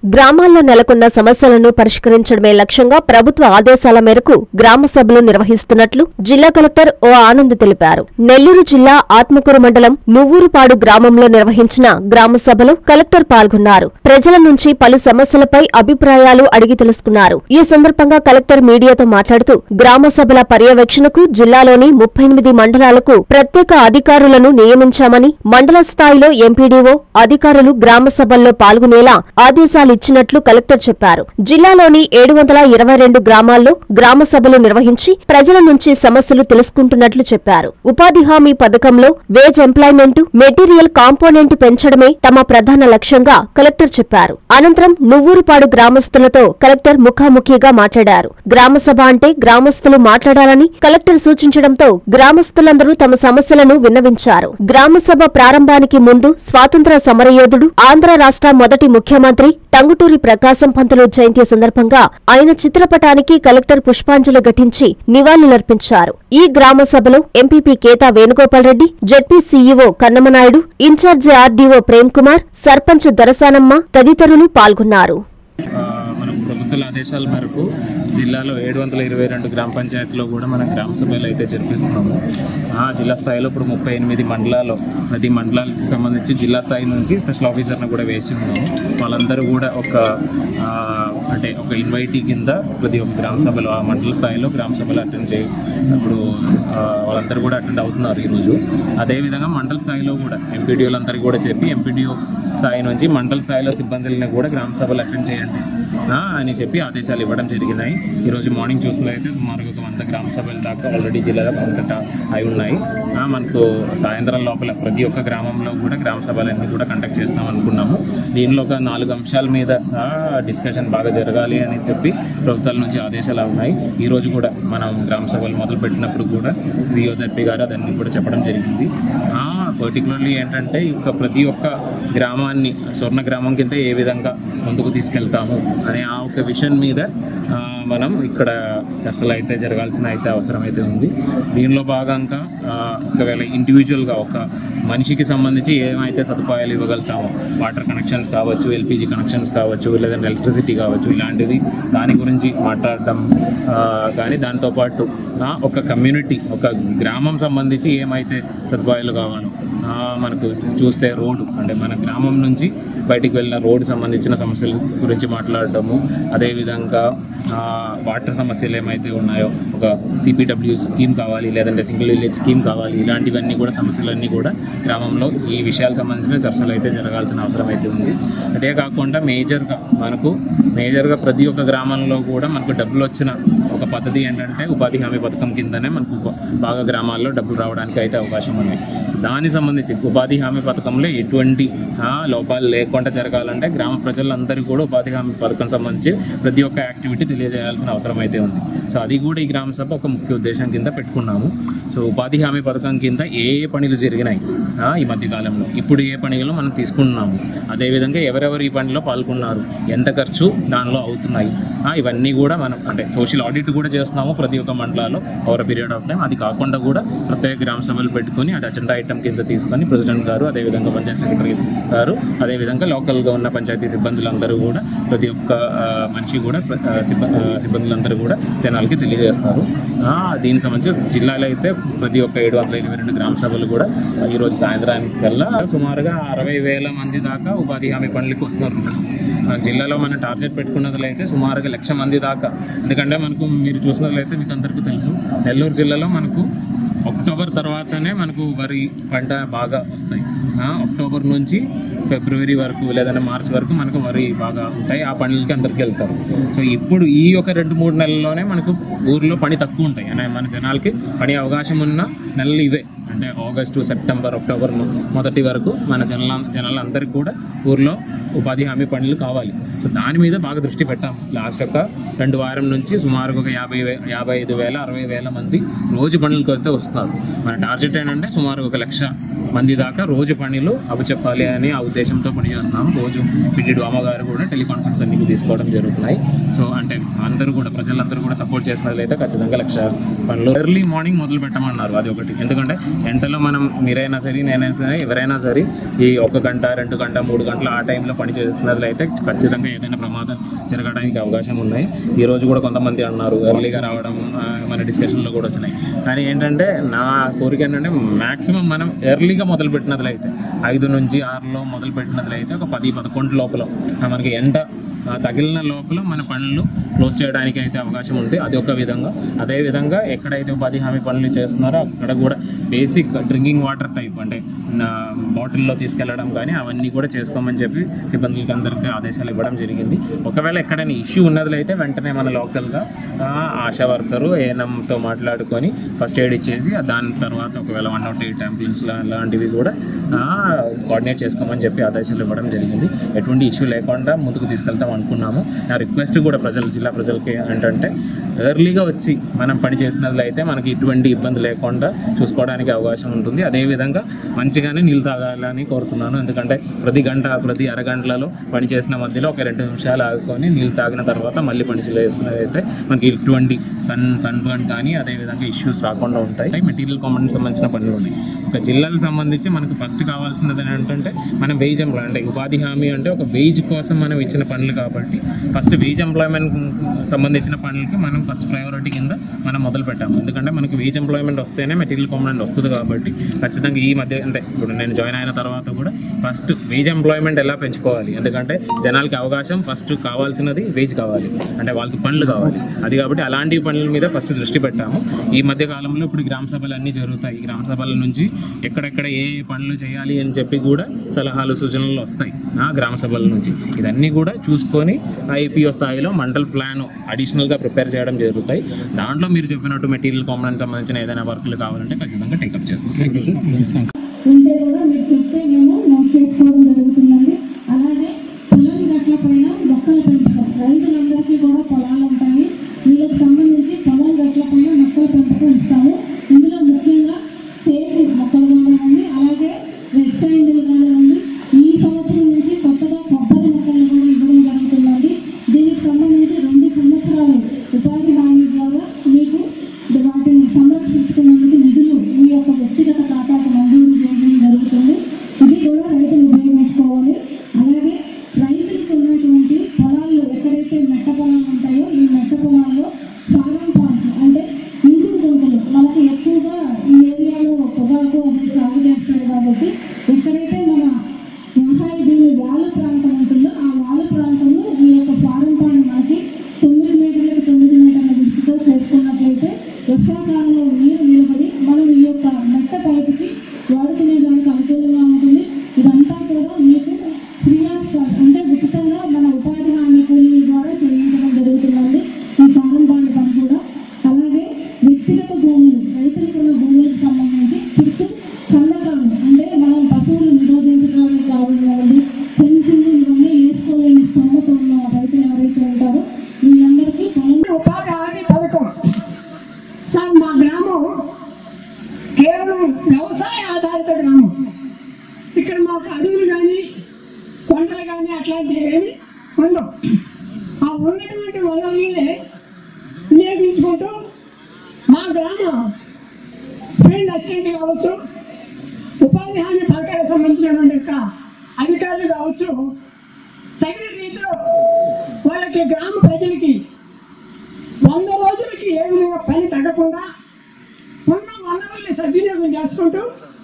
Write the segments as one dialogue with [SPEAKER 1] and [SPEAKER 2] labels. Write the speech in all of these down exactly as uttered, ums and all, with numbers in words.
[SPEAKER 1] గ్రామాల్లో నెలకొన్న సమస్యలను పరిష్కరించడమే లక్ష్యంగా ప్రభుత్వ ఆదేశాల మేరకు గ్రామ సభలు నిర్వహిస్తున్నట్లు జిల్లా కలెక్టర్ ఓ ఆనంద్ తెలిపారు. నెల్లూరు జిల్లా ఆత్మకూరు మండలం నువ్వూరుపాడు గ్రామంలో నిర్వహించిన గ్రామ సభలో కలెక్టర్ పాల్గొన్నారు. ప్రజల నుంచి పలు సమస్యలపై అభిప్రాయాలు అడిగి తెలుసుకున్నారు. ఈ సందర్భంగా కలెక్టర్ మీడియాతో మాట్లాడుతూ గ్రామ సభల పర్యవేక్షణకు జిల్లాలోని ముప్పై ఎనిమిది మండలాలకు ప్రత్యేక అధికారులను నియమించామని, మండల స్థాయిలో ఎంపీడీఓ అధికారులు గ్రామ సభల్లో పాల్గొనేలా ఆదేశాలు ఇచ్చినట్లు కలెక్టర్ చెప్పారు. జిల్లాలోని ఏడు వందల ఇరవై రెండు గ్రామాల్లో గ్రామ సభలు నిర్వహించి ప్రజల నుంచి సమస్యలు తెలుసుకుంటున్నట్లు చెప్పారు. ఉపాధి హామీ పథకంలో వేజ్ ఎంప్లాయ్మెంట్, మెటీరియల్ కాంపోనెంట్ పెంచడమే తమ ప్రధాన లక్ష్యంగా కలెక్టర్ చెప్పారు. అనంతరం నువ్వూరుపాడు గ్రామస్తులతో కలెక్టర్ ముఖాముఖిగా మాట్లాడారు. గ్రామ సభ అంటే గ్రామస్తులు మాట్లాడాలని కలెక్టర్ సూచించడంతో గ్రామస్తులందరూ తమ సమస్యలను విన్నవించారు. గ్రామ సభ ప్రారంభానికి ముందు స్వాతంత్ర సమరయోధుడు, ఆంధ్ర రాష్ట్ర మొదటి ముఖ్యమంత్రి టంగుటూరి ప్రకాశం పంతులు జయంతి సందర్భంగా ఆయన చిత్రపటానికి కలెక్టర్ పుష్పాంజలి ఘటించి నివాళులర్పించారు. ఈ గ్రామ సభలో MPP Ketha Venugopal Reddy, ZP CEO Kannamanaidu, incharge RDO Prem Kumar, sarpanch Dorasanamma తదితరులు పాల్గొన్నారు.
[SPEAKER 2] మనం ప్రభుత్వ ఆదేశాల మేరకు జిల్లాలో ఏడు వందల ఇరవై రెండు గ్రామ పంచాయతీలో కూడా మనం గ్రామ సభలు అయితే జరిపిస్తున్నాము. ఆ జిల్లా స్థాయిలో ఇప్పుడు ముప్పై ఎనిమిది మండలాలు, ప్రతి మండలానికి సంబంధించి జిల్లా స్థాయి నుంచి స్పెషల్ ఆఫీసర్ను కూడా వేసి ఉన్నాము. వాళ్ళందరూ కూడా ఒక అంటే ఒక ఇన్వైటీ కింద ప్రతి ఒక్క గ్రామ సభలో ఆ మండల స్థాయిలో గ్రామ సభలు అటెండ్ చేయ ఇప్పుడు వాళ్ళందరూ కూడా అటెండ్ అవుతున్నారు ఈరోజు. అదేవిధంగా మండల స్థాయిలో కూడా ఎంపీడీఓలందరికీ కూడా చెప్పి ఎంపీడీఓ స్థాయి నుంచి మండల స్థాయిలో సిబ్బందులను కూడా గ్రామ సభలు అటెండ్ చేయండి అని చెప్పి ఆదేశాలు ఇవ్వడం జరిగినాయి. ఈరోజు మార్నింగ్ చూసినట్లయితే సుమారు ఒక వంద గ్రామ సభల దాకా ఆల్రెడీ జిల్లాలో కంప్లీట్ అయి ఉన్నాయి. మనకు సాయంత్రం లోపల ప్రతి ఒక్క గ్రామంలో కూడా గ్రామ సభలన్నీ కూడా కండక్ట్ చేస్తాం అనుకున్నాము. దీనిలో ఒక నాలుగు అంశాల మీద డిస్కషన్ బాగా జరగాలి అని చెప్పి ప్రభుత్వాల నుంచి ఆదేశాలు ఉన్నాయి. ఈరోజు కూడా మనం గ్రామ సభలు మొదలు పెట్టినప్పుడు కూడా సిఓజెడ్పీ గారు అదన్నీ కూడా చెప్పడం జరిగింది. పర్టికులర్లీ ఏంటంటే ఇక ప్రతి ఒక్క గ్రామాన్ని స్వర్ణ గ్రామం కింద ఏ విధంగా ముందుకు తీసుకెళ్తాము అనే ఆ ఒక విషయం మీద మనం ఇక్కడ చర్చలు అయితే జరగాల్సిన అయితే అవసరం అయితే ఉంది. దీనిలో భాగంగా ఒకవేళ ఇండివిజువల్గా ఒక మనిషికి సంబంధించి ఏమైతే సదుపాయాలు ఇవ్వగలుగుతామో, వాటర్ కనెక్షన్స్ కావచ్చు, ఎల్పిజి కనెక్షన్స్ కావచ్చు, లేదంటే ఎలక్ట్రిసిటీ కావచ్చు, ఇలాంటిది దాని గురించి మాట్లాడటం కానీ దాంతోపాటు ఒక కమ్యూనిటీ, ఒక గ్రామం సంబంధించి ఏమైతే సదుపాయాలు కావాలో మనకు చూస్తే రోడ్డు అంటే మన గ్రామం నుంచి బయటికి వెళ్ళిన రోడ్డు సంబంధించిన సమస్యల గురించి మాట్లాడటము, అదేవిధంగా వాటర్ సమస్యలు ఏమైతే ఉన్నాయో ఒక సిపిడబ్ల్యూ స్కీమ్ కావాలి, లేదంటే సింగిల్ విలేజ్ స్కీమ్ కావాలి, ఇలాంటివన్నీ కూడా సమస్యలన్నీ కూడా గ్రామంలో ఈ విషయాలకు సంబంధించిన చర్చలు అయితే జరగాల్సిన అవసరం అయితే ఉంది. అదే కాకుండా మేజర్గా మనకు మేజర్గా ప్రతి ఒక్క గ్రామంలో కూడా మనకు డబ్బులు వచ్చిన ఒక పద్ధతి ఏంటంటే ఉపాధి హామీ పథకం కిందనే మనకు బాగా గ్రామాల్లో డబ్బులు రావడానికి అయితే అవకాశం ఉంది. దానికి సంబంధించి ఉపాధి హామీ పథకంలో ఎటువంటి లోపాలు లేకుండా జరగాలంటే గ్రామ ప్రజలందరూ కూడా ఉపాధి హామీ పథకం సంబంధించి ప్రతి ఒక్క యాక్టివిటీ తెలియజేయాల్సిన అవసరం అయితే ఉంది. సో అది కూడా ఈ గ్రామ సభ ఒక ముఖ్య ఉద్దేశం కింద పెట్టుకున్నాము. సో ఉపాధి హామీ పథకం కింద ఏ ఏ పనులు జరిగినాయి ఈ మధ్యకాలంలో, ఇప్పుడు ఏ పనులు మనం తీసుకున్నాము, అదేవిధంగా ఎవరెవరు ఈ పనిలో పాల్గొన్నారు, ఎంత ఖర్చు దానిలో అవుతున్నాయి, ఇవన్నీ కూడా మనం అంటే సోషల్ ఆడిట్ కూడా చేస్తున్నాము ప్రతి ఒక్క మండలాల్లో ఓవర్ పీరియడ్ ఆఫ్ టైం. అది కాకుండా కూడా ప్రత్యేక గ్రామ సభలు పెట్టుకొని అది అజెండా ఐటమ్ కింద తీసుకొని ప్రెసిడెంట్ గారు, అదేవిధంగా పంచాయతీ సెక్రటరీ గారు, అదేవిధంగా లోకల్గా ఉన్న పంచాయతీ సిబ్బందులందరూ కూడా ప్రతి ఒక్క మనిషి కూడా సిబ్బందులందరూ కూడా జనాలకి తెలియజేస్తారు. దీనికి సంబంధించి జిల్లాలో అయితే ప్రతి ఒక్క ఏడు వందల ఇరవై రెండు గ్రామ సభలు కూడా ఈరోజు సాయంత్రానికి కల్లా సుమారుగా అరవై వేల మంది దాకా ఉపాధి హామీ పనులకి వస్తున్నారు. మన జిల్లాలో మనం టార్గెట్ పెట్టుకున్నట్లయితే సుమారుగా లక్ష మంది దాకా. ఎందుకంటే మనకు మీరు చూసినట్లయితే మీకు అందరికీ తెలుసు, నెల్లూరు జిల్లాలో మనకు అక్టోబర్ తర్వాతనే మనకు వరి పంట బాగా వస్తాయి. అక్టోబర్ నుంచి ఫిబ్రవరి వరకు లేదంటే మార్చి వరకు మనకు వరి బాగా ఉంటాయి. ఆ పనులకి అందరికి వెళ్తారు. సో ఇప్పుడు ఈ ఒక రెండు మూడు నెలల్లోనే మనకు ఊర్లో పని తక్కువ ఉంటాయి. అంటే మన జనాలకి పని అవకాశం ఉన్న నెలలు ఇవే. అంటే ఆగస్టు, సెప్టెంబర్, అక్టోబర్ మొదటి వరకు మన జనాల జనాలందరికీ కూడా ఊర్లో ఉపాధి హామీ పనులు కావాలి. సో దాని మీద బాగా దృష్టి పెట్టాము. లాస్ట్ ఒక రెండు వారం నుంచి సుమారుగా ఒక యాభై వే యాభై ఐదు వేల అరవై వేల మంది రోజు పనులకు అయితే వస్తున్నారు. మన టార్గెట్ ఏంటంటే సుమారు ఒక లక్ష మంది దాకా రోజు పనులు అప్పచెప్పాలి అని ఆ ఉద్దేశంతో పనిచేస్తున్నాం. రోజు పిటి డామా గారు కూడా టెలికాన్ఫరెన్స్ అన్ని తీసుకోవడం జరుగుతున్నాయి. సో అంటే అందరూ కూడా ప్రజలందరూ కూడా సపోర్ట్ చేసినట్లయితే ఖచ్చితంగా లక్ష పనులు ఎర్లీ మార్నింగ్ మొదలు పెట్టమన్నారు. అది ఒకటి. ఎందుకంటే ఎంతలో మనం మీరైనా సరే నేనైనా సరే ఎవరైనా సరే ఈ ఒక గంట రెండు గంట మూడు గంటలు ఆ టైంలో పని చేసినట్లయితే ఖచ్చితంగా ఏదైనా ప్రమాదం జరగడానికి అవకాశం ఉన్నాయి. ఈ రోజు కూడా కొంతమంది అన్నారు ఎర్లీగా రావడం మన డిస్కషన్లో కూడా వచ్చినాయి. కానీ ఏంటంటే నా కోరిక ఏంటంటే మ్యాక్సిమం మనం ఎర్లీగా మొదలు పెట్టినట్లయితే ఐదు నుంచి ఆరులో మొదలు పెట్టినట్లయితే ఒక పది పదకొండు లోపల మనకి ఎండ తగిలిన లోపల మన పనులు క్లోజ్ చేయడానికి అయితే అవకాశం ఉంది. అది ఒక విధంగా. అదేవిధంగా ఎక్కడైతే ఉపాధి హామీ పనులు చేస్తున్నారో అక్కడ కూడా బేసిక్ డ్రింకింగ్ వాటర్ టైప్ అంటే బాటిల్లో తీసుకెళ్లడం కానీ అవన్నీ కూడా చేసుకోమని చెప్పి సిబ్బందికి అందరికీ ఆదేశాలు ఇవ్వడం జరిగింది. ఒకవేళ ఎక్కడైనా ఇష్యూ ఉన్నట్లయితే వెంటనే మన లోకల్గా ఆశా వర్కరు ఏఎన్ఎంతో మాట్లాడుకొని ఫస్ట్ ఎయిడ్ ఇచ్చేసి దాని తర్వాత ఒకవేళ వన్ నాట్ ఎయిట్ అంబులెన్స్ లాంటివి కూడా కోఆర్డినేట్ చేసుకోమని చెప్పి ఆదేశాలు ఇవ్వడం జరిగింది. ఎటువంటి ఇష్యూ లేకుండా ముందుకు తీసుకెళ్తాం అనుకున్నాము. నా రిక్వెస్ట్ కూడా ప్రజలు జిల్లా ప్రజలకి ఏంటంటే ఎర్లీగా వచ్చి మనం పని చేసినట్లయితే మనకి ఎటువంటి ఇబ్బంది లేకుండా చూసుకోవడానికి అవకాశం ఉంటుంది. అదేవిధంగా మంచిగానే నీళ్ళు తాగాలని కోరుతున్నాను. ఎందుకంటే ప్రతి గంట ప్రతి అరగంటలలో పని చేసిన మధ్యలో ఒక రెండు నిమిషాలు ఆగుకొని నీళ్ళు తాగిన తర్వాత మళ్ళీ పని చేసినట్లయితే మనకి ఎటువంటి సన్ సన్ బర్న్ కానీ అదేవిధంగా ఇష్యూస్ రాకుండా ఉంటాయి. మెటీరియల్ కాంపౌండ్కి సంబంధించిన పనులు ఉన్నాయి. ఒక జిల్లాలకు సంబంధించి మనకు ఫస్ట్ కావాల్సినది ఏంటంటే మనం వేజ్ ఎంప్లాయ్ అంటే ఉపాధి హామీ అంటే ఒక వేజ్ కోసం మనం ఇచ్చిన పనులు కాబట్టి ఫస్ట్ వేజ్ ఎంప్లాయ్మెంట్ సంబంధించిన పనులకి మనం ఫస్ట్ ప్రయారిటీ కింద మనం మొదలు పెట్టాము. ఎందుకంటే మనకి వేజ్ ఎంప్లాయ్మెంట్ వస్తేనే మెటీరియల్ కాంపౌండ్ వస్తుంది కాబట్టి ఖచ్చితంగా ఈ మధ్య అంటే ఇప్పుడు నేను జాయిన్ అయిన తర్వాత కూడా ఫస్ట్ వేజ్ ఎంప్లాయ్మెంట్ ఎలా పెంచుకోవాలి. ఎందుకంటే జనాలకి అవకాశం ఫస్ట్ కావాల్సినది వేజ్ కావాలి అంటే వాళ్ళకి పనులు కావాలి. అది కాబట్టి అలాంటి పనుల మీద ఫస్ట్ దృష్టి పెట్టాము. ఈ మధ్య కాలంలో ఇప్పుడు గ్రామ సభలు అన్నీ జరుగుతాయి. గ్రామ సభల నుంచి ఎక్కడెక్కడ ఏ పనులు చేయాలి అని చెప్పి కూడా సలహాలు సూచనలు వస్తాయి ఆ గ్రామ సభల నుంచి. ఇదన్నీ కూడా చూసుకొని ఐపీఓ స్థాయిలో మండల్ ప్లాన్ అడిషనల్గా ప్రిపేర్ చేయడం జరుగుతాయి. దాంట్లో మీరు చెప్పినట్టు మెటీరియల్ కాంపౌండ్ సంబంధించిన ఏదైనా వర్క్లు కావాలంటే ఖచ్చితంగా టేకప్ చేస్తాం.
[SPEAKER 3] ఉంటే కూడా మీరు చెప్తే మేము నోట్ చేసుకోవడం జరుగుతుందండి. అలాగే పొలం గట్ల పైన మొక్కల పెంపకం రైతులందరికీ కూడా పొలాలు ఉంటాయి. వీళ్ళకి సంబంధించి పొలం గట్ల పైన మొక్కల పెంపకం ఇస్తాము. ఇందులో ముఖ్యంగా తేపు మొక్కలు కానివ్వండి, అలాగే రెడ్ సైండిల్ కానివ్వండి, ఈ సంవత్సరం నుంచి కొత్తగా కొబ్బరి మొక్కలను కూడా ఇవ్వడం జరుగుతుందండి. దీనికి సంబంధించి రెండు సంవత్సరాలు ఉపాధి హామీ ద్వారా మీకు వాటిని సంరక్షించుకున్నందుకు నిధులు మీ యొక్క వ్యక్తిగత ఖాతాకు మంజూరు చేయడం జరుగుతుంది. ఇది కూడా రైతులు ఉపయోగించుకోవాలి. అలాగే రైతులకు ఉన్నటువంటి పొలాల్లో ఎక్కడైతే మెట్ట పొలాలు ఉంటాయో ఈ మెట్ట పొలాల్లో ఫారం పాండ్స్ అంటే ఇంకుడు గుంటలు మనకి ఎక్కువగా ఈ ఏరియాలో పొగాకు అనేది సాగు చేస్తారు కాబట్టి ఎక్కడైతే మన వ్యవసాయ భూమి వాలు ప్రాంతం ఉంటుందో ఆ వాలు ప్రాంతంలో ఈ యొక్క ఫారం పాండ్ మనకి తొమ్మిది మీటర్లకు తొమ్మిది మీటర్ల విడుపుతో చేసుకున్నట్లయితే వర్షాకాలంలో నీరు నిలబడి మనం ఈ యొక్క మెట్ట పైపుకి వాడుకునే దానికి అనుకూలంగా ఉంటుంది. ఇదంతా కూడా మీకు ఫ్రీ ఆఫ్ కాస్ట్ అంటే ఉచితంగా మన ఉపాధి హామీ కూలీల ద్వారా చేయించడం జరుగుతుందండి ఈ ఫారం పాండ్ పని కూడా. అలాగే వ్యక్తిగత భూములు రైతులకు ఉన్న భూములకు సంబంధించి చుట్టూ కందకాలు అంటే మనం పశువులు నిరోధించడానికి కావాలండి ఫెన్సింగ్ ఇవన్నీ వేసుకోలేని స్తోమత ఉన్న రైతులు ఎవరైతే ఉంటారో వీళ్ళందరికీ
[SPEAKER 4] ఉపాధి హామీ పథకం. సార్ మా గ్రామం కేవలం వ్యవసాయ ఆధారిత గ్రామం. ఇక్కడ మాకు అడవులు కానీ కొండలు కానీ అట్లాంటివి ఏమి ఉండవు. ఆ ఉన్నటువంటి వనరులనే వినియోగించుకుంటూ మా గ్రామ ఫీల్డ్ అసిస్టెంట్ కావచ్చు, ఉపాధి హామీ పథకాలకు సంబంధించినటువంటి యొక్క అధికారులు కావచ్చు, తగిన రీతిలో వాళ్ళకి గ్రామ ప్రజలకి వంద రోజులకి ఏ విధంగా పని తగ్గకుండా ఉన్న వనరుల్ని సద్వినియోగం చేసుకుంటూ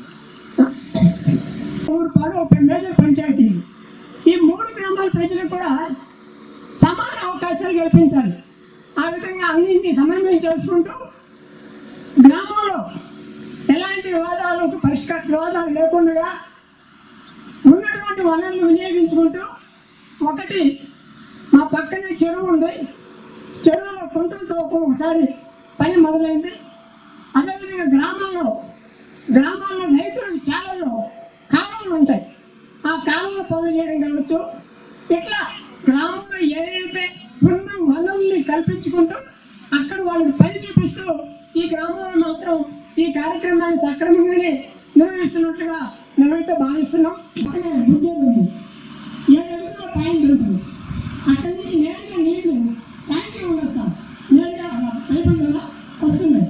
[SPEAKER 4] ఊరుపాడు ఒక మేజర్ పంచాయతీ ఈ మూడు గ్రామాల ప్రజలకు కూడా సమాన అవకాశాలు కల్పించాలి. ఆ విధంగా అన్నింటినీ సమన్వయం చేసుకుంటూ గ్రామంలో ఎలాంటి వివాదాలకు పరిష్కార వివాదాలు లేకుండా ఉన్నటువంటి వనరులు వినియోగించుకుంటూ ఒకటి మా పక్కనే చెరువు ఉంది. చెరువులో కుంటలతో ఒకసారి పని మొదలైంది. అదేవిధంగా గ్రామాల్లో గ్రామాల్లో రైతులకు చాలలో కాలువలు ఉంటాయి. ఆ కాలువలు పనులు చేయడం కావచ్చు. ఇట్లా గ్రామంలో ఏదైతే ఉన్న వనరుల్ని కల్పించుకుంటూ అక్కడ వాళ్ళకి పని చూపిస్తూ ఈ గ్రామంలో మాత్రం ఈ కార్యక్రమాన్ని సక్రమంగానే నిర్వహిస్తున్నట్లుగా మేమైతే భావిస్తున్నాం. అక్కడే ఉద్యోగం ఉంది, ఏడు ఎదురులో ట్యాంక్ ఉంటుంది, అక్కడి నుంచి నేరుగా నీళ్లు ట్యాంకే ఉండదు సార్, నేరుగా పైపు ద్వారా వస్తుంది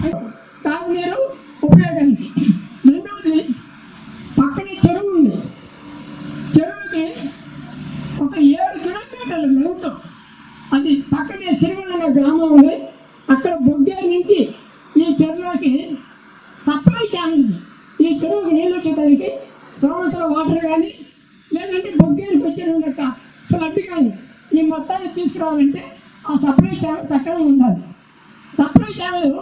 [SPEAKER 4] తాగునీరు ఉపయోగానికి. రెండవది పక్కనే చెరువు ఉంది, చెరువుకి ఒక ఏడు కిలోమీటర్ల లెంత్, అది పక్కనే సిరిగొండ గ్రామం ఉంది. అక్కడ బొగ్గేరు నుంచి ఈ చెరువులోకి సప్లై ఛానల్ ఉంది. ఈ చెరువుకి నీళ్ళు వచ్చేదానికి సంవత్సరం వాటర్ కానీ లేదంటే బొగ్గేరుకి వచ్చిన ఫ్లడ్ కానీ ఈ మొత్తాన్ని తీసుకురావాలంటే ఆ సప్లై ఛానల్ చక్కగా ఉండాలి. సప్లై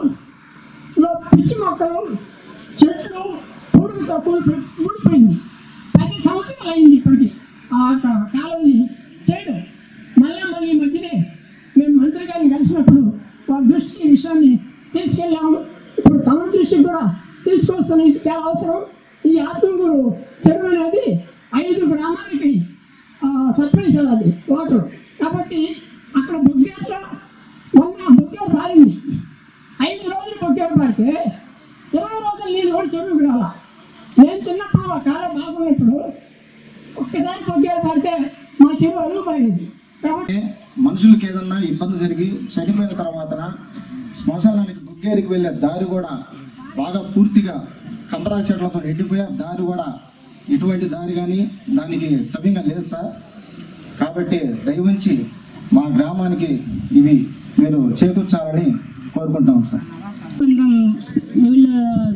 [SPEAKER 4] ఛానల్లో పిచ్చి మొక్కలు చెట్లు పురుగుతో కూలి ఊడిపోయింది. పది సంవత్సరాలు అయింది ఇప్పటికి ఆ కాలంని చేయడం. మళ్ళీ మళ్ళీ ఈ మధ్యనే మేము మంత్రి గారిని కలిసినప్పుడు వారి దృష్టి ఈ విషయాన్ని తీసుకెళ్ళాము. ఇప్పుడు తమ దృష్టికి కూడా తీసుకొస్తాను. ఇది చాలా అవసరం. ఈ ఆత్మకూరు చెరువు అనేది ఐదు గ్రామాలకి సప్లై చేయాలి వాటర్. కాబట్టి అక్కడ బొగ్గేట్లో మొన్న బొగ్గేరు పారింది. ఐదు రోజులు బొగ్గేరు పారితే ఇరవై రోజులు నీళ్ళు కూడా చెరువుకి రాలా. నేను చిన్నప్పుడు ఆ కాలం బాగున్నప్పుడు ఒక్కసారి బొగ్గేరు పారితే మా చెరువు అరుగు పారేది. కాబట్టి
[SPEAKER 5] మనుషులకి ఏదన్నా ఇబ్బంది జరిగి చనిపోయిన తర్వాత శ్మశానానికి బొగ్గేరికి వెళ్ళే దారి కూడా బాగా పూర్తిగా కంపరా చెట్లతో ఎండిపోయే దారి కూడా ఎటువంటి దారి కానీ దానికి సవ్యంగా లేదు సార్. కాబట్టి దయవుంచి మా గ్రామానికి ఇవి మీరు చేకూర్చాలని కోరుకుంటాం సార్.
[SPEAKER 6] కొంచెం వీళ్ళు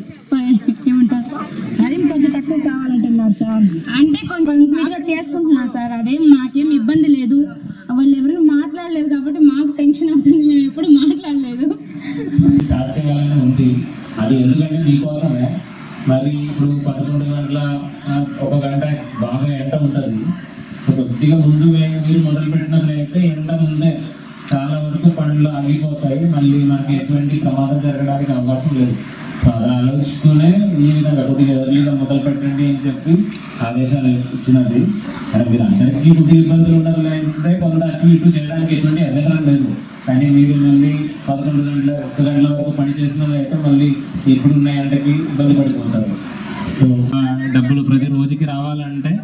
[SPEAKER 6] ఏమంటారు అది కొంచెం తక్కువ కావాలంటున్నారు సార్. అంటే కొంచెం కంప్లీట్గా చేసుకుంటున్నారు సార్. అదేం మాకేం ఇబ్బంది లేదు. వాళ్ళు ఎవరు మాట్లాడలేదు కాబట్టి మాకు టెన్షన్ అవుతుంది. మేము ఎప్పుడు మాట్లాడలేదు.
[SPEAKER 2] స్టార్ట్ చేయాలని ఉంది. అది ఎందుకంటే మీకోసమే. మరి ఇప్పుడు పదకొండు గంటల ఒక గంట బాగా ఎండ ఉంటుంది. కొద్దిగా ముందు మీరు మొదలు పెట్టినట్లయితే ఎండ ముందే చాలా వరకు పండ్లు ఆగిపోతాయి. మళ్ళీ మనకి ఎటువంటి ప్రమాదం జరగడానికి అవకాశం లేదు. అది ఆలోచిస్తూనే ఈ విధంగా కొద్దిగా ఎర్లీగా మొదలు పెట్టండి అని చెప్పి ఆదేశాలు ఇచ్చినది. మరి మీరు అందరికీ కొద్దిగా ఇబ్బందులు ఉండాలంటే కొంత అటు ఇటు చేయడానికి ఎటువంటి అధికారం లేదు. కానీ మీరు మళ్ళీ పదకొండు గంటల ఒక్క గంటల వరకు పని చేసినట్లయితే మళ్ళీ ఇప్పుడున్న ఎండకి ఇబ్బంది పడిపోతారు. సో డబ్బులు ప్రతి రోజుకి రావాలంటే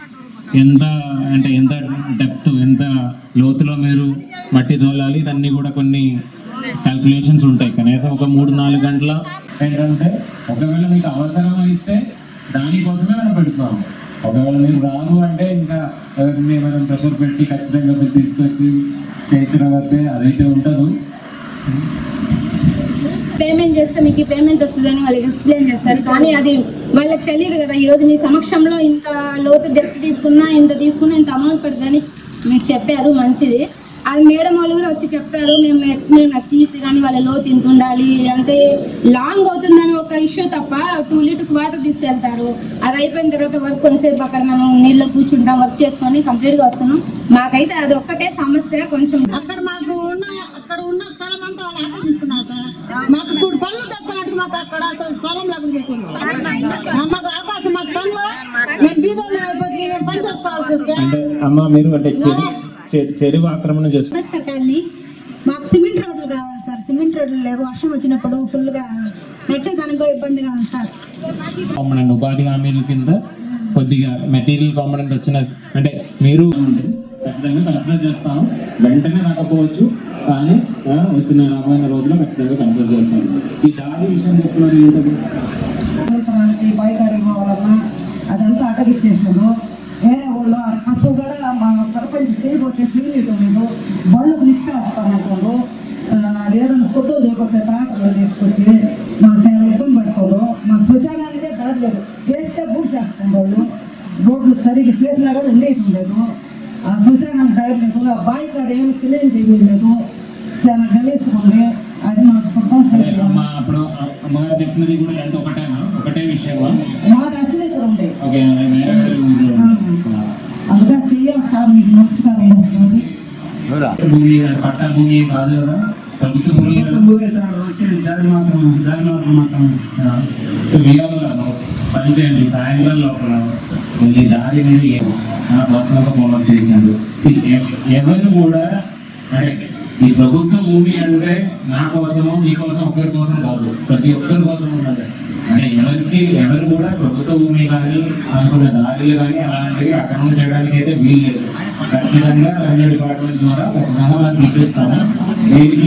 [SPEAKER 2] ఎంత అంటే ఎంత డెప్త్ ఎంత లోతులో మీరు మట్టి తోలాలి, ఇవన్నీ కూడా కొన్ని క్యాల్కులేషన్స్ ఉంటాయి. కనీసం ఒక మూడు నాలుగు గంటల ఏంటంటే ఒకవేళ మీకు అవసరం అయితే దానికోసమే మనం పెడుతున్నాము. ఒకవేళ మీరు రాదు అంటే ఇంకా ఎవరిని మనం ప్రెషర్ పెట్టి ఖచ్చితంగా మీరు తీసుకొచ్చి చేయించడం వస్తే అదైతే ఉంటుంది.
[SPEAKER 6] పేమెంట్ చేస్తే మీకు పేమెంట్ వస్తుందని వాళ్ళకి ఎక్స్ప్లెయిన్ చేస్తారు. కానీ అది వాళ్ళకి తెలియదు కదా. ఈరోజు మీ సమక్షంలో ఇంత లోతు డెప్త్ తీసుకున్నా ఇంత తీసుకున్నా ఇంత అమౌంట్ పడుతుందని మీకు చెప్పారు, మంచిది. అది మేడం వాళ్ళు కూడా వచ్చి చెప్తారు. మేము ఎక్స్ప్లెయిన్ తీసి కానీ వాళ్ళ లోతు ఇంత ఉండాలి అంటే లాంగ్ అవుతుందని ఒక ఇష్యూ తప్ప టూ లీటర్స్ వాటర్ తీసుకెళ్తారు. అది అయిపోయిన తర్వాత వర్క్ కొంతసేపు అక్కడ మనం నీళ్ళు కూర్చుంటాం, వర్క్ చేసుకొని కంప్లీట్గా వస్తున్నాం. మాకైతే అది ఒక్కటే సమస్య. కొంచెం
[SPEAKER 7] అక్కడ మాకు ఉన్న అక్కడ ఉన్న స్థలం అంతా వాళ్ళు ఆక్రమించుకున్నారు సార్. మాకు ఇప్పుడు పనులు చేసుకున్నట్టు మాకు అక్కడ స్థలం లేకుండా చేసింది. మాకు అవకాశం మాకు పనులు మేము బీదోళ్ళు అయిపోతుంది, మేము పని చేసుకోవాల్సి వస్తే
[SPEAKER 2] అమ్మ మీరు అంటే చెరువు ఆక్రమణ చేసుకోవాలి.
[SPEAKER 6] మాకు సిమెంట్ రోడ్లు కావాలి సార్. సిమెంట్ రోడ్లు లేవు. వర్షం వచ్చినప్పుడు ఫుల్గా నడిచేదానికి కూడా ఇబ్బందిగా ఉంది సార్.
[SPEAKER 2] కాంపొనెంట్ ఉపాధి హామీల కింద కొద్దిగా మెటీరియల్ కాంపొనెంట్ వచ్చిన అంటే మీరు ఖచ్చితంగా కన్సిడర్ చేస్తాను. వెంటనే రాకపోవచ్చు కానీ వచ్చిన రాబోయే రోజుల్లో ఖచ్చితంగా కన్సిడర్ చేస్తాను. ఈ దాడి విషయం చెప్తున్నారు ఏంటంటే
[SPEAKER 8] బైకాడి వలన అదంతా అటగిచ్చేసాను. వేరే వాళ్ళు ఫస్ట్ కూడా మా సర్పంచ్ చేయబోతే సీనియర్లు బళ్ళకు నిప్పేస్తానంటారు. ఏదైనా ఫోటో చేయకపోతే ట్రాక్టర్లో తీసుకొచ్చి మాకు చాలా ఇబ్బంది పడుకోరు. మా శ్మశానానికే దారి లేదు. చేస్తే బూట్ చేస్తాం వాళ్ళు. రోడ్లు సరిగ్గా చేసినా కూడా ఉండేది లేదు. ఆ శ్మశానానికి దారి లేదు. ఆ బావి కాడ ఏమి క్లీన్ చేయలేదు. చాలా గలీసుకుంది. అది మాకు
[SPEAKER 2] అప్పుడు అమ్మగారు చెప్పినది కూడా ఎంత ఒకటేనా ఒకటే విషయమా?
[SPEAKER 8] మాకు అసలు ఇక్కడ ఉంటాయి. అందుకే చెయ్యాలి సార్. మీకు నమస్కారం వస్తుంది.
[SPEAKER 2] భూమి పట్టా భూమి కాదు కదా, ప్రభుత్వ భూమి
[SPEAKER 5] దారి మాత్రం దారి మాత్రం మాత్రం
[SPEAKER 2] పని చేయండి. సాయంత్రం లోపల ఈ దారి అనేది పర్సనల్గా ఫాలో చేయించాడు. ఎవరు కూడా అంటే ఈ ప్రభుత్వ భూమి అంటే నా కోసమో మీకోసం ఒకరి కోసం కాదు, ప్రతి ఒక్కరి కోసం ఉన్నది. అంటే ఎవరికి ఎవరు కూడా ప్రభుత్వ భూమి కానీ అనుకున్న దారులు కానీ అలాంటివి అక్రమం చేయడానికి అయితే వీలు లేదు. ఖచ్చితంగా రెవెన్యూ డిపార్ట్మెంట్ ద్వారా ఖచ్చితంగా మనం చూపిస్తాము. దీనికి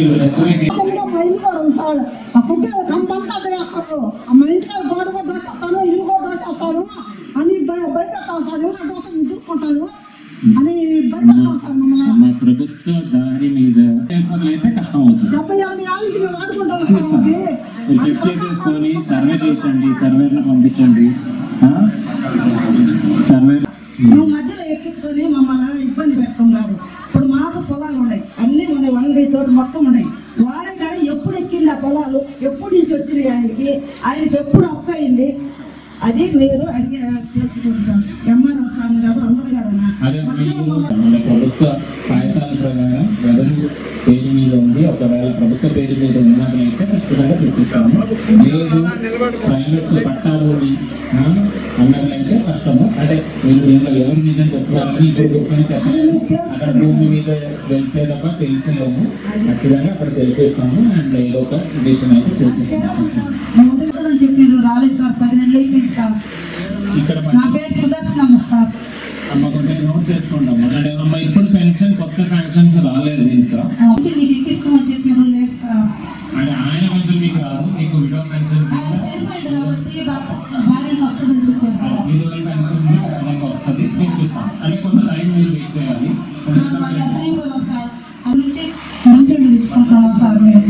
[SPEAKER 8] కంపంతా వేస్తారు, మా ఇంటికాడ గోడ కూడా దోసేస్తాను, ఇల్లు కూడా దోసేస్తారు అని భయపెడతాం సార్. ఎవరైనా దోశ చూసుకుంటాను అని భయపెడతాం సార్.
[SPEAKER 2] మా ప్రభుత్వ దారి మీద అయితే కష్టం అవుతుంది.
[SPEAKER 8] డెబ్బై ఎనభై ఏళ్ళ నుంచి మేము ఆడుకుంటాం సార్.
[SPEAKER 2] మీరు చెక్ చేసేసుకొని సర్వే చేయించండి, సర్వేలను పంపించండి. సర్వే
[SPEAKER 8] నువ్వు మధ్యలో ఎక్కించుకొని మమ్మల్ని ఇబ్బంది పెట్టుకున్నారు. ఇప్పుడు మాకు పొలాలు ఉన్నాయి, అన్నీ ఉన్నాయి, వంగ తోటి మొత్తం ఉన్నాయి. వాళ్ళ కానీ ఎప్పుడు ఎక్కింది ఆ పొలాలు, ఎప్పుడు నుంచి వచ్చినాయి ఆయనకి, ఆయనకి ఎప్పుడు అప్పు అయింది, అది మీరు అడిగే తెలుసుకోండి సార్. ఎంఆర్ఓ సార్ గారు అందరు కదా
[SPEAKER 2] అదే మన ప్రభుత్వ కాగితాల ప్రకారం ఎవరు పేరు మీద ఉంది, ఒకవేళ ప్రభుత్వ పేరు మీద ఉన్నట్లయితే ఖచ్చితంగా చూపిస్తాము. లేదు ప్రైవేట్ పట్టాలు అన్నట్లయితే కష్టము. అంటే మీరు దీంట్లో ఎవరి మీద చెప్తారని ఇప్పుడు చెప్తాను చెప్పలేము. అక్కడ భూమి మీద వెళ్తే తప్ప తెలిసేలేము. ఖచ్చితంగా అక్కడ తెలిపిస్తాము. అండ్ ఏదో ఒక డిసిషన్ అయితే చూపిస్తాము.
[SPEAKER 8] చెప్పారు రాలేదు సార్, పది నెలలు అయిపోయింది సార్.
[SPEAKER 2] ఇక్కడ
[SPEAKER 8] నా పేరు సుదర్శనమ్మ సార్.
[SPEAKER 2] అమ్మ కొంచెం నోట్ చేసుకుంటాము. అంటే అమ్మ ఇప్పుడు పెన్షన్ కొత్త శాంక్షన్స్ రాలేదు దీంట్లో.
[SPEAKER 8] నీకు ఎక్కిస్తామని చెప్పారు లేదు సార్.
[SPEAKER 2] అంటే ఆయన కొంచెం మీకు రాదు, మీకు విడో పెన్షన్
[SPEAKER 8] భార్య వస్తుందని చెప్పారు సార్.
[SPEAKER 2] విడో పెన్షన్ ఖచ్చితంగా వస్తుంది, చూపిస్తాం. అంటే కొంత టైం మీరు వెయిట్ చేయాలి.
[SPEAKER 8] సార్ అందుకే మంచిగా తీసుకుంటాము సార్ మేము.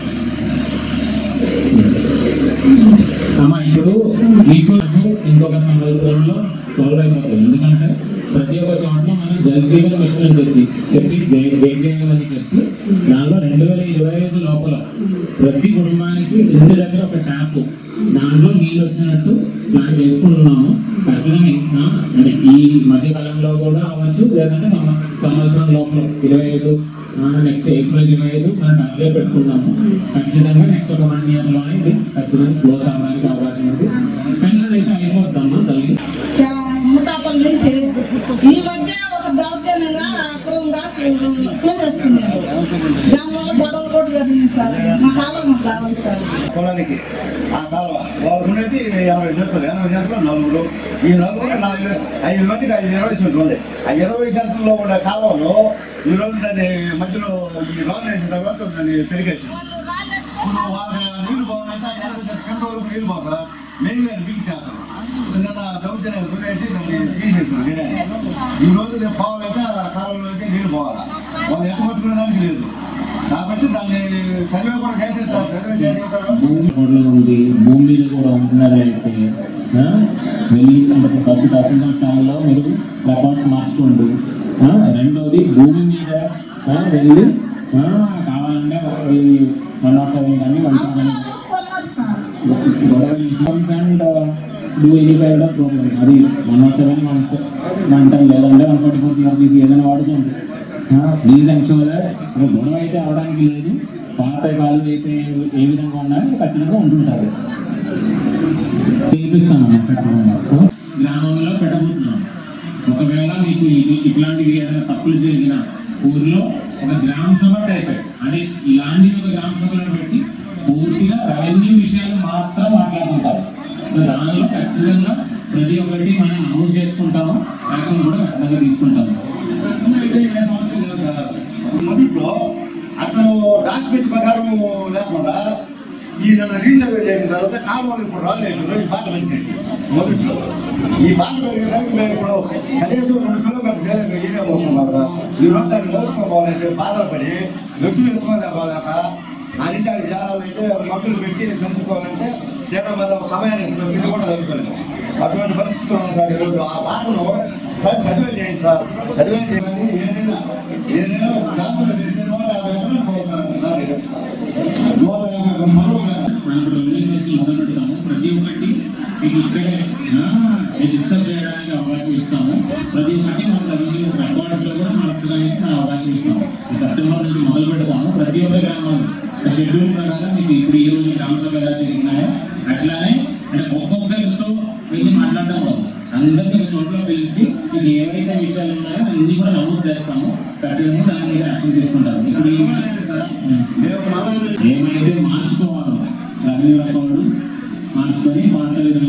[SPEAKER 2] అమ్మా ఇప్పుడు మీకు ఇంకొక సంవత్సరంలో సాల్వ్ అయిపోతుంది. ఎందుకంటే ప్రతి ఒక్క చోట్ల మనం జల్ జీవన్ మిషన్ అని చెప్పి చెప్పి జయజేయమని చెప్పి దానిలో రెండు వేల ఇరవై ఐదు లోపల ప్రతి కుటుంబానికి ఇంటి దగ్గర ఒక ట్యాప్ దాంట్లో నీళ్ళు వచ్చినట్టు ప్లాన్ చేసుకుంటున్నాము. ఖచ్చితంగా అంటే ఈ మధ్యకాలంలో కూడా అవ్వచ్చు, లేదంటే సంవత్సరం లోపల ఇరవై ఐదు నెక్స్ట్ ఏప్రిల్ ఇరవై ఐదు మనం టార్గెట్ పెట్టుకున్నాము. ఖచ్చితంగా నెక్స్ట్ ఒక వన్ ఇయర్లోనే ఇది ఖచ్చితంగా క్లోజ్ అవ్వడానికి అవకాశం ఉంది. పెన్షన్ అయితే అయిపోద్దమ్మా తల్లి.
[SPEAKER 8] ముఠాపల్లి నుంచి ఈ మధ్య ఒక దౌర్జన్యంగా అక్రమంగా వస్తుంది. దానివల్ల గొడవలు కూడా జరిగింది సార్. మా కాలం కావాలి సార్.
[SPEAKER 5] పొలానికి ఆ కాలువ వాళ్ళు ఉండేది ఎనభై సెంట్లు, ఎనభై సెంట్లు నలుగురు. ఈ నలుగురు నాలుగు ఐదు మందికి ఐదు ఇరవై సెంట్లు ఉంది. ఆ ఇరవై సెంట్లలో ఉండే కాలువలో ఈరోజు దాన్ని మధ్యలో ఈ లోన్ వేసిన తర్వాత దాన్ని పెరిగేసి ఇప్పుడు వాళ్ళ నీళ్ళు పోవాలంటే ఎనభై సెంట్లు కింద వరకు నీళ్ళు పోతా మెయిన్ మీద బిగి చేస్తాం. నిన్న దౌర్జన్యం గురేసి దాన్ని తీసేసాం. నేనే ఈ రోజు నేను పోవాలంటే ఆ కాలంలోకి నీళ్ళు పోవాలా, వాళ్ళు ఎంత పట్టుకునేదానికి లేదు. కాబట్టి దాన్ని సర్వే కూడా చేసేస్తారు. సర్వే చేసేస్తారు.
[SPEAKER 2] భూమి ఉంది, భూమి మీద కూడా ఉంటున్నట్లయితే వెళ్ళి ఫస్ట్ తహసీల్దార్ స్థాయిలో మీరు రికార్డ్స్ మార్చుకోండి. రెండోది భూమి మీద వెళ్ళి కావాలంటే వన్ నాట్ సెవెన్ కానీ వన్ కానీ గొడవ and do any kind of programme. అది one not seven one one ten లేదంటే వన్ ఫార్టీ ఫోర్ టీఆర్పీసీ ఏదైనా వాడుకోండి. ప్లీజ్ ఎన్షూర్ గొడవ అయితే అవడానికి లేదు. పాత కాలు అయితే ఏ విధంగా ఉన్నాయో ఖచ్చితంగా ఉంటుంటారు. చేపిస్తాను గ్రామంలో పెట్టబోతున్నాం. ఒకవేళ మీకు ఇట్లాంటివి ఏదైనా తప్పులు జరిగిన ఊర్లో ఒక గ్రామ సభ టైప్ అంటే ఇలాంటి ఒక గ్రామ సభలో పెట్టి పూర్తిగా రెవెన్యూ విషయాలు మాత్రం మాట్లాడుకుంటారు. సో దానిలో ఖచ్చితంగా ప్రతి ఒక్కటి మనం నమోదు చేసుకుంటాము, యాక్షన్ కూడా ఖచ్చితంగా తీసుకుంటాము.
[SPEAKER 5] మొదట్లో అతను డాక్యుమెంట్ ప్రకారం లేకుండా ఈ నన్ను రీసర్వే చేసిన తర్వాత కాలువలు ఇప్పుడు రాలేదు. ఈ బాట పెంచాయి మొదట్లో. ఈ బాట పెరిగడానికి మేము ఇప్పుడు కనీసం రెండు కిలోమీటర్లు ఏరియా పోతున్నాం కదా. ఈ రోజు దాన్ని మోసుకోవాలంటే బాధపడి వ్యక్తులు ఎత్తుకోలే పోలేక ఆ నుంచి అది చేరాలంటే మబ్బులు పెట్టి చంపుకోవాలంటే తీరా మరి సమయానికి ఇది కూడా చదువుకోలేదు. అటువంటి పరిస్థితులు ఉన్నాయి సార్ ఈరోజు. ఆ బాటను సార్ సర్వే చేయండి సార్. సర్వే చేయాలని ఏదైనా ఏదైనా గ్రామంలో నూట యాభై ఎకరాలు పోతున్నారు. నూట యాభై
[SPEAKER 2] మొదలుపెడతాము. ప్రతి ఒక్కటి మీకు ఇక్కడే రిజిస్టర్ చేయడానికి అవకాశం ఇస్తాము. ప్రతి ఒక్కటి మన రెవెన్యూ రికార్డ్స్ లో కూడా మార్చడానికి మనం అవకాశం ఇస్తాము. సెప్టెంబర్ నుంచి మొదలు పెడతాము. ప్రతి ఒక్క గ్రామాలు షెడ్యూల్ ప్రకారం మీకు ఇప్పుడు ఈ రోజు గ్రామ సభ ఎలా జరిగినాయో అట్లానే అంటే ఒక్కొక్కరితో వెళ్ళి మాట్లాడడం కాదు, అందరికీ చోట్ల పిలిచి మీకు ఏవైతే విషయాలు ఉన్నాయో అన్ని కూడా నమోదు చేస్తాము. ఖచ్చితంగా దాని మీద యాక్షన్ తీసుకుంటాము. ఇప్పుడు ఈ ఏమైతే మార్చుకోవాలో రెవెన్యూ రికార్డు మార్చుకొని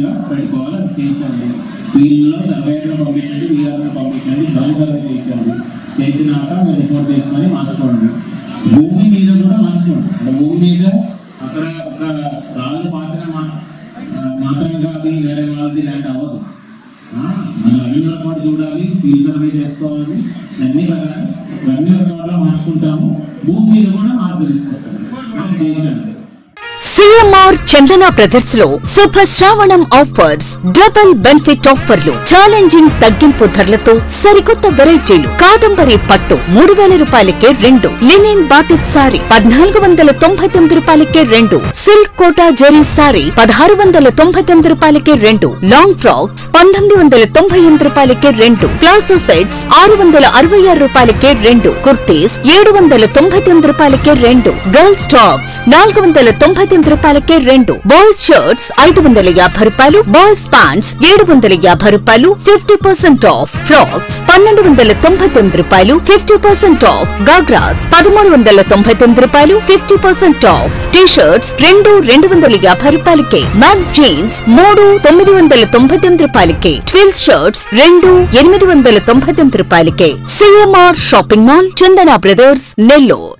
[SPEAKER 2] విధంగా పెట్టుకోవాలి, అది చేయించండి. వీళ్ళలో సర్వేను పంపించండి, వీఆర్ను పంపించండి, గ్రౌండ్ సర్వే చేయించండి. చేయించినాక మీరు రిపోర్ట్ చేసుకొని మార్చుకోండి. భూమి మీద కూడా మార్చుకోండి. అంటే భూమి మీద అక్కడ ఒక రాళ్ళు మాత్రమే మాత్రమే కాదు, వేరే వాళ్ళది ల్యాండ్ అవ్వదు. మనం అన్ని రికార్డు చూడాలి, ఫీల్డ్ సర్వే చేసుకోవాలి, అన్ని అన్ని రికార్డులో మార్చుకుంటాము. భూమి మీద కూడా మార్పు తీసుకొస్తాము. చేయించండి.
[SPEAKER 9] సిఎంఆర్ చందన బ్రదర్స్ లో శుభ శ్రావణం ఆఫర్స్, డబుల్ బెనిఫిట్ ఆఫర్లు, ఛాలెంజింగ్ తగ్గింపు ధరలతో సరికొత్త వెరైటీలు. కాదంబరి పట్టు మూడు వేల రూపాయలకే రెండు, లినిన్ బాటిక్ సారీ పద్నాలుగు వందల తొంభై తొమ్మిది రూపాయలకే రెండు, సిల్క్ కోటా జెరీ సారీ పదహారు వందల తొంభై తొమ్మిది రూపాయలకే రెండు, లాంగ్ ఫ్రాక్స్ పంతొమ్మిది వందల తొంభై ఎనిమిది రూపాయలకే రెండు, ప్లాజో సెట్స్ ఆరు వందల అరవై ఆరు రూపాయలకే రెండు, కుర్తీస్ ఏడు వందల తొంభై తొమ్మిది రూపాయలకే రెండు, గర్ల్స్ టాప్స్ నాలుగు వందల తొంభై తొమ్మిది రూపాయలకే రెండు, బాయ్స్ షర్ట్స్ ఐదు వందల యాభై రూపాయలు, బాయ్స్ ప్యాంట్స్ ఏడు వందల యాభై రూపాయలు, ఫిఫ్టీ పర్సెంట్ ఆఫ్. ఫ్రాక్స్ పన్నెండు వందల తొంభై తొమ్మిది రూపాయలు, ఫిఫ్టీ పర్సెంట్ ఆఫ్. గాగ్రాస్ పదమూడు వందల తొంభై తొమ్మిది రూపాయలు, fifty percent off. T shirts రెండు రెండు వందల యాభై రూపాయలకే, మ్యాన్స్ జీన్స్ మూడు తొమ్మిది వందల తొంభై తొమ్మిది రూపాయలకే, ట్విల్స్ షర్ట్స్ రెండు ఎనిమిది వందల తొంభై తొమ్మిది రూపాయలకే. CMR shopping mall, Chandana brothers, Nellore.